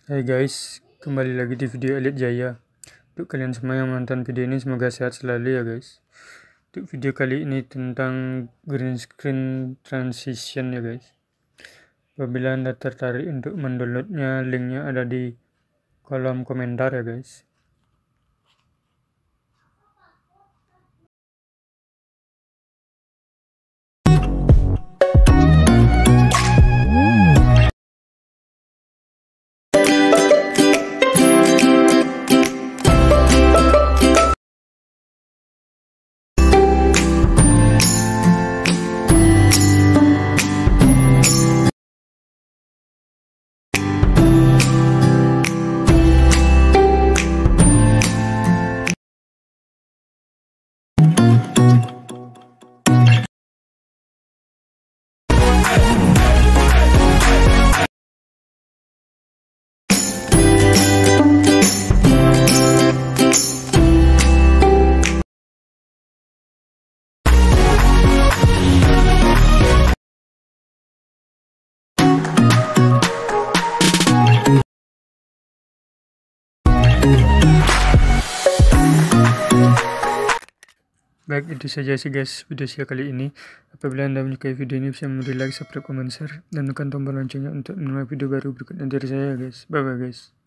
Hai guys, kembali lagi di video Elite Jaya. Untuk kalian semua yang menonton video ini semoga sehat selalu ya guys. Untuk video kali ini tentang green screen transition ya guys. Apabila Anda tertarik untuk mendownloadnya, linknya ada di kolom komentar ya guys. Baik, itu saja sih guys video saya kali ini. Apabila Anda menyukai video ini, bisa memberi like, subscribe, komen, share, dan tekan tombol loncengnya untuk menerima video baru berikutnya dari saya guys. Bye bye guys.